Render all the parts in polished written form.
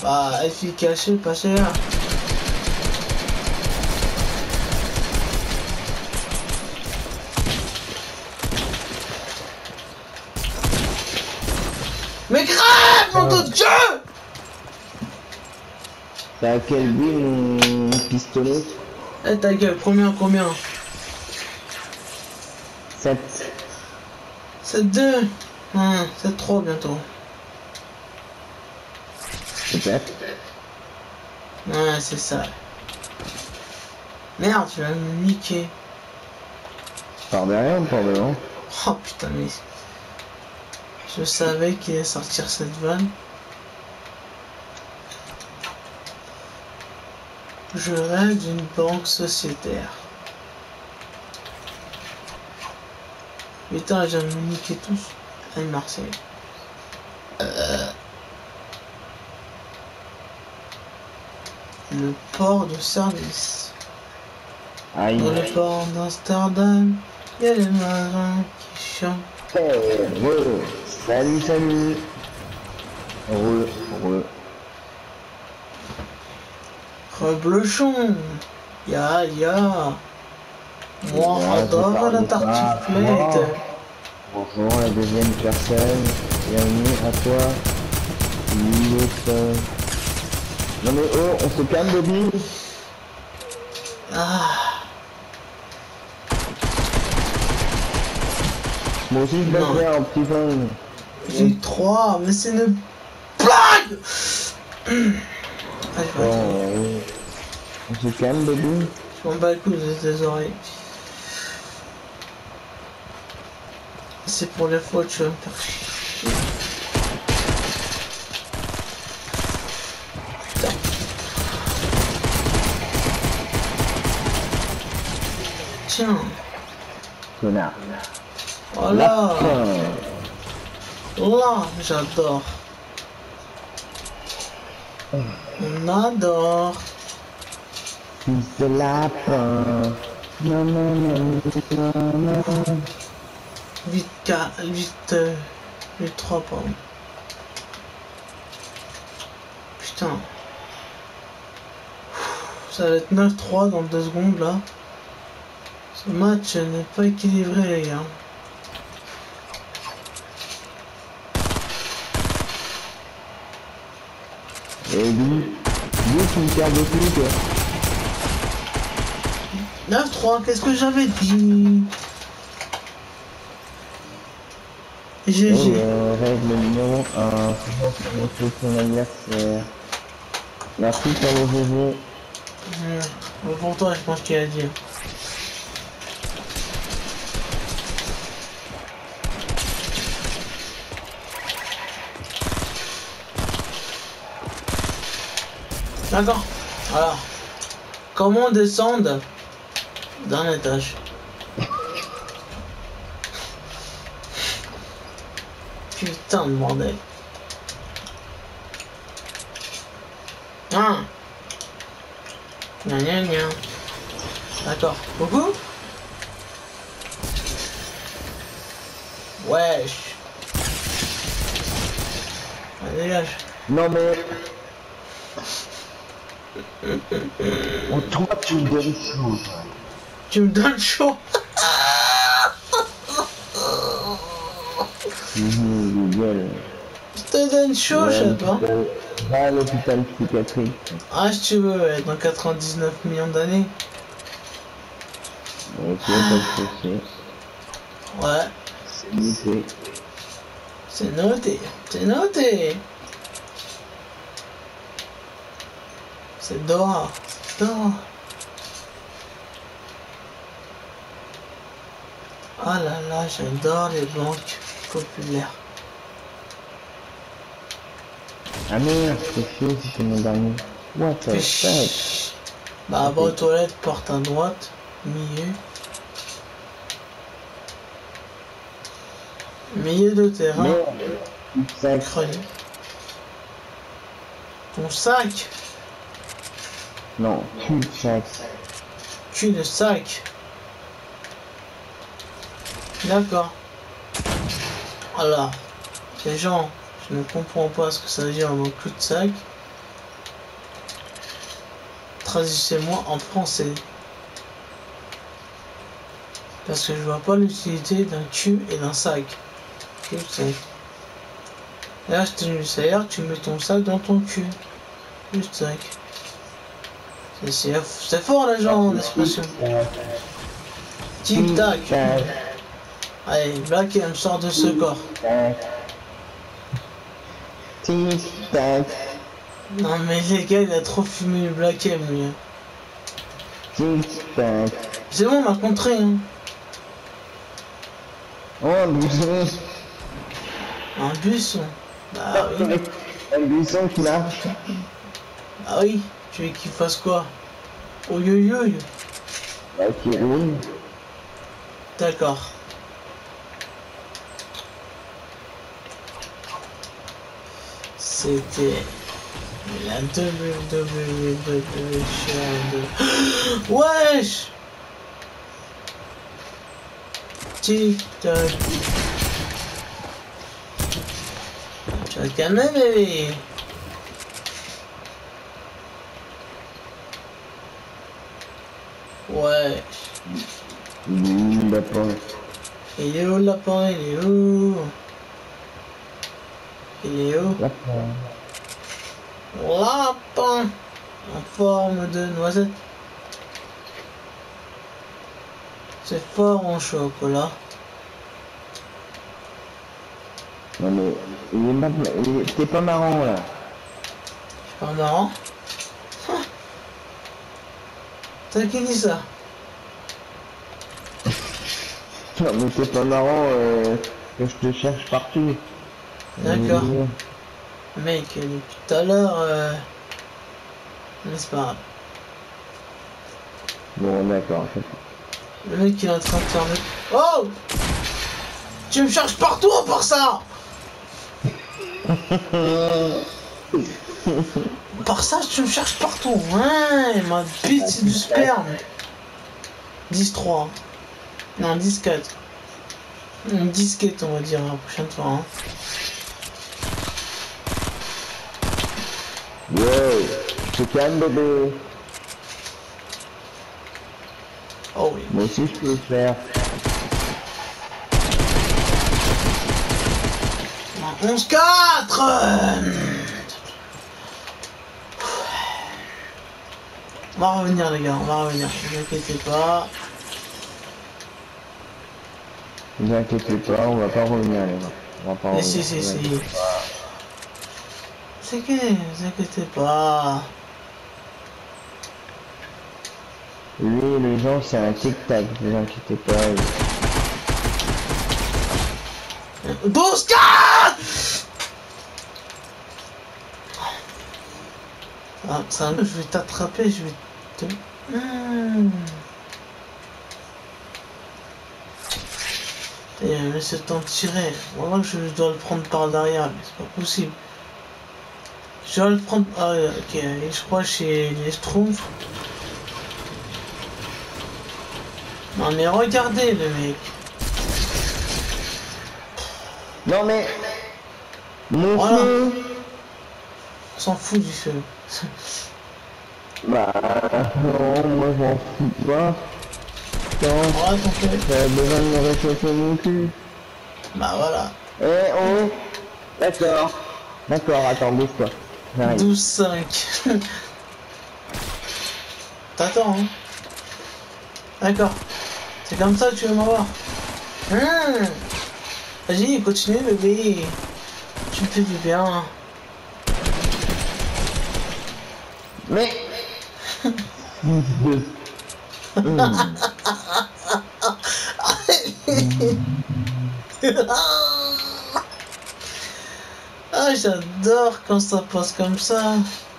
Bah, efficace, pas cher. Mais crève, nom de Dieu! T'as quel but mon pistolet? Eh ta gueule, combien? 7. C'est 2. C'est 3 bientôt. Peut-être. Ouais, c'est ça. Merde, tu vas me niquer. Par derrière ou par devant? Oh putain, mais... Je savais qu'il allait sortir cette vanne. Je rêve d'une banque sociétaire. Putain, je viens de me niquer tous. Allez, Marseille. Le port de service. Aïe. Dans le port d'Amsterdam, il y a les marins qui chantent. Salut. Reblochon. Ya. Moi, j'adore la tartiflette. Bonjour la deuxième personne. Bienvenue à toi. Non mais oh, on se calme Bobby. Moi aussi je vais faire un petit peu. J'ai 3, mais c'est une blague. On se calme Bobby. Je m'en bats le cou de tes oreilles. C'est pour les fautes, tu vas me faire chier. Putain. Tiens. Connard. Voilà. Là, j'adore. On adore. Fils de lapin. Non. Vite 3, pardon. Putain. Ça va être 9-3 dans 2 secondes là. Ce match n'est pas équilibré les gars. Et lui, tu me perds de plus quoi. 9-3, qu'est-ce que j'avais dit? GG. Règle numéro 1, c'est son adversaire. Merci pour le GG. Bon, pour toi, je pense qu'il a dit. D'accord. Alors, comment descendre d'un étage? Putain de bordel. Gna. D'accord. Beaucoup? Wesh. Allez, dégage. Non mais... Oh, toi tu me donnes chaud. Tu me donnes chaud. Je te donne chaud, je sais pas. Va à l'hôpital psychiatrique. Ah, si tu veux, ouais, dans 99 millions d'années. Ok, pas de soucis. Ouais. C'est noté. C'est noté. C'est noté. C'est Dora. Dora. Ah là là, j'adore les banques populaires. Ah merde, c'est chaud si c'est mon dernier. What the fuck? Bah, va aux toilettes, porte à droite, milieu. Milieu de terrain. Merde. Ton sac. Non, cul-de-sac. Cul de sac. D'accord. Alors, les gens, je ne comprends pas ce que ça veut dire dans cul de sac. traduisez-moi en français. Parce que je vois pas l'utilité d'un cul et d'un sac. Cul, sac. Là, c'est-à-dire que tu mets ton sac dans ton cul. Cul, sac. C'est fort, là, genre, en expression. Tic-tac. Allez, Black M sort de ce corps. Tic-tac. Non, mais les gars, il a trop fumé le Black M, lui. Tic-tac. C'est bon, on m'a contré, hein. Oh, un buisson. Un buisson. Bah oui. Un buisson qui marche. Ah oui. Tu veux qu'il fasse quoi? Oh yo yo yo. Bah, qui roule. D'accord. C'était la WWE de... Wesh. Tic-tac. Tu vas te calmer, bébé. Ouais. Lapin. Il est où le lapin? Il est où? Il est où? Lapin. Lapin en forme de noisette. C'est fort en chocolat. Non mais, t'es pas marrant là. C'est pas marrant. T'as qui dit ça? Non mais t'es pas marrant que je te cherche partout. D'accord. Mec, depuis tout à l'heure, mais c'est pas grave. Bon d'accord. Le mec il est en train de faire le... Oh! Tu me cherches partout à part ça! Par ça, tu me cherches partout. Ouais, ma bite c'est du sperme. 10-3. Non, 10-4. Une disquette, on va dire, la prochaine fois. Hein. Wow, je te calme bébé. Oh oui. Moi aussi je peux le faire. 11-4. On va revenir les gars, on va revenir, ne vous inquiétez pas. Ne vous inquiétez pas, on va pas revenir les gars. On va pas Mais revenir. si. C'est que, ne vous inquiétez pas. Lui, les gens, c'est un tic-tac, ne vous inquiétez pas. 12-4. Ah, ça, je vais t'attraper, je vais te... Et laisse le temps de tirer. Voilà que je dois le prendre par derrière, mais c'est pas possible. Je dois le prendre... Ah ok, je crois chez les Schtroumpfs. Non mais regardez le mec. Non mais... Mon Voilà. feu. On s'en fout du feu. Bah... Non, moi je m'en fous pas. Voilà ton feu. J'avais besoin de me réchauffer mon cul. Bah voilà. Eh oh. D'accord. D'accord, attends, bouge-toi. J'arrive. 12-5. T'attends hein. D'accord. C'est comme ça que tu veux m'avoir. Vas-y, continue bébé. Tu me fais du bien. Mais... Ah, j'adore quand ça passe comme ça.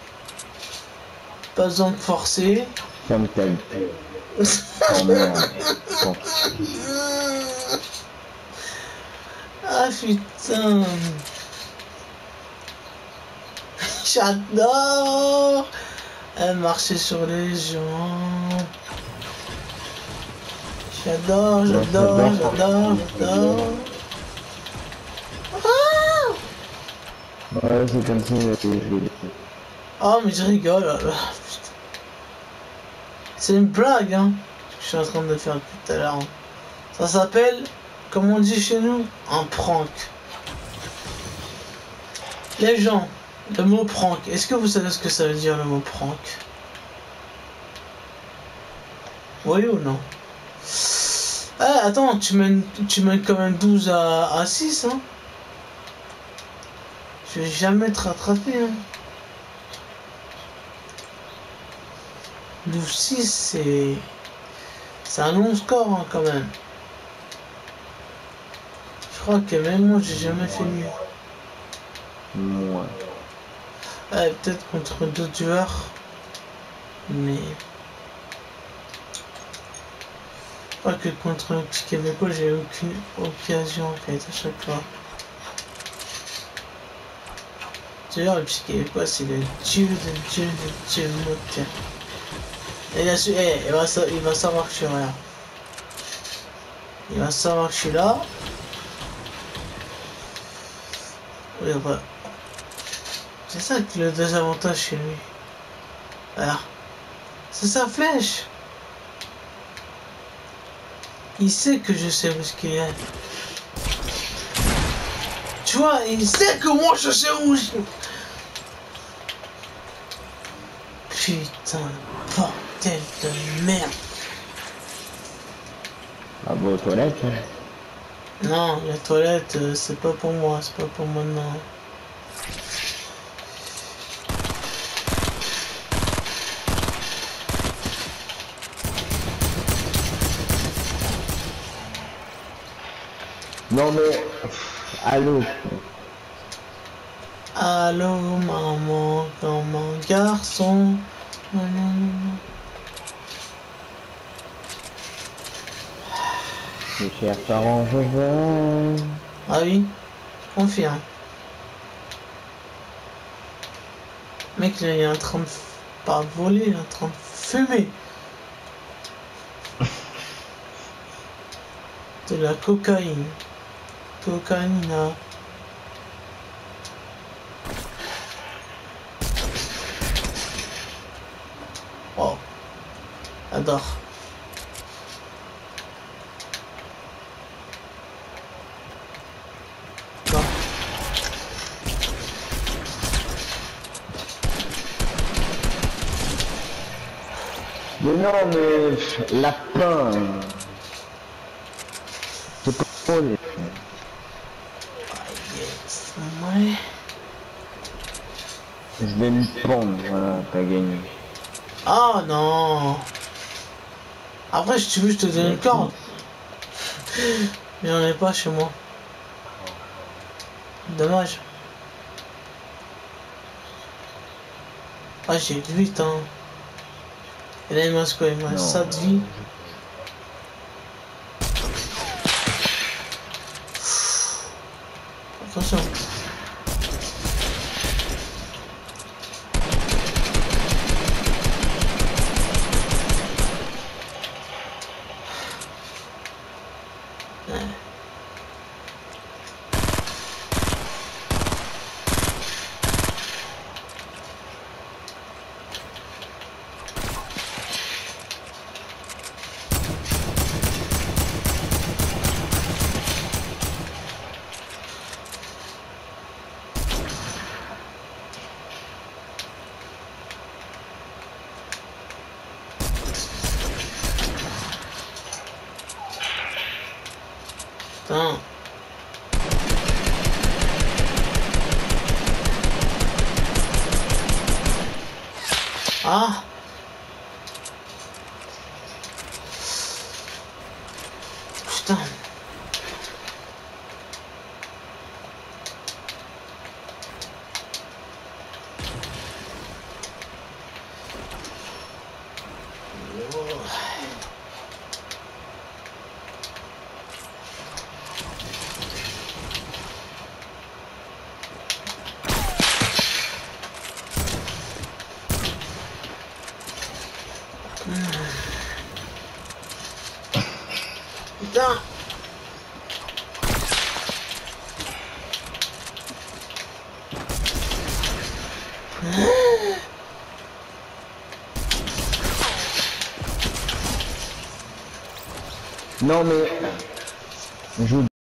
Pas besoin de forcer. Ferme ta gueule. Oh merde. Bon. Ah putain. J'adore. Marcher sur les gens. J'adore. Ah Ouais, c'est comme ça, je vais... oh mais je rigole là. Putain. C'est une blague, hein, que je suis en train de faire depuis tout à l'heure. Ça s'appelle, comme on dit chez nous, un prank. Les gens, le mot prank, est-ce que vous savez ce que ça veut dire le mot prank? Oui ou non? Eh, attends, tu mènes quand même 12 à 6, hein? Je vais jamais te rattraper, hein? 12-6, c'est un long score, hein, quand même. Je crois que même moi, j'ai jamais fait mieux. Moi. Peut-être contre d'autres joueurs, mais je crois que contre un petit Québécois, j'ai aucune occasion en fait à chaque fois. D'ailleurs, le petit Québécois, c'est le dieu de dieu de dieu moteur. Et il a su, il va savoir que je suis là. Il va savoir que je suis là. Oui, bah. C'est ça que le désavantage chez lui. Voilà. C'est sa flèche. Il sait que je sais où ce qu'il est. Tu vois, il sait que moi je sais où je... Putain, bordel de merde. Ah bon, aux toilettes, hein. Non, la toilette, c'est pas pour moi, c'est pas pour maintenant. Non mais... Allô. Allô, maman, comment garçon? Mes chers parents, je vais... Ah oui, je confirme. Mec, là, il est en train de... pas voler, il est en train de fumer. De la cocaïne. Cocaïna. Oh. J'adore. Non. Mais non, mais... Lapin. C'est pas drôle. Yes. Ouais. Je vais me pendre, voilà, t'as gagné. Ah non. Après, si tu veux, je te donne une corde. Mais j'en ai pas chez moi. Dommage. Ah, j'ai 8 ans. Et là, il me reste quoi? Il me reste Non. 7 vies. Attention. Putain. Ah. Putain. Putain. Non mais je